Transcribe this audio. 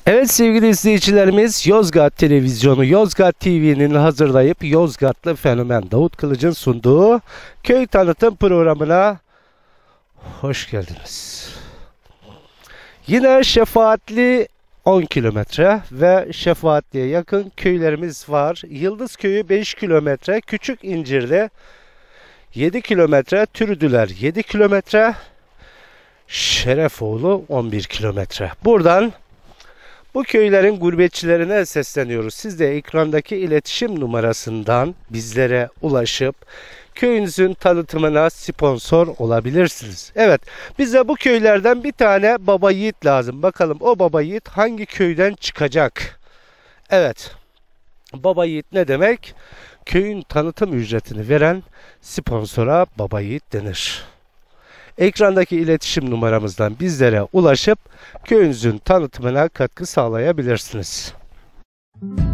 Evet sevgili izleyicilerimiz, Yozgat Televizyonu, Yozgat TV'nin hazırlayıp Yozgatlı Fenomen Davut Kılıç'ın sunduğu köy tanıtım programına hoş geldiniz. Yine şefaatli 10 kilometre ve şefaatliye yakın köylerimiz var. Yıldız Köyü 5 kilometre, Küçük İncirli 7 kilometre, Türüdüler 7 kilometre, Şerefoğlu 11 kilometre. Buradan bu köylerin gurbetçilerine sesleniyoruz. Siz de ekrandaki iletişim numarasından bizlere ulaşıp köyünüzün tanıtımına sponsor olabilirsiniz. Evet, bize bu köylerden bir tane baba yiğit lazım. Bakalım o baba yiğit hangi köyden çıkacak? Evet, baba yiğit ne demek? Köyün tanıtım ücretini veren sponsora baba yiğit denir. Ekrandaki iletişim numaramızdan bizlere ulaşıp köyünüzün tanıtımına katkı sağlayabilirsiniz.